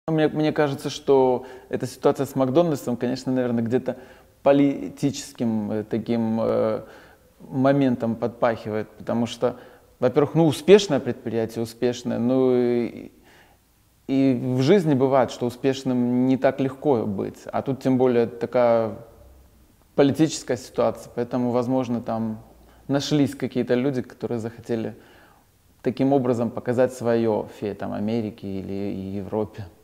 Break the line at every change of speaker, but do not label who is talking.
Мне кажется, что эта ситуация с Макдональдсом, конечно, наверное, где-то политическим таким моментом подпахивает, потому что, во-первых, ну, успешное предприятие, успешное, ну и в жизни бывает, что успешным не так легко быть, а тут тем более такая политическая ситуация, поэтому, возможно, там нашлись какие-то люди, которые захотели таким образом показать свое фе там Америке или Европе.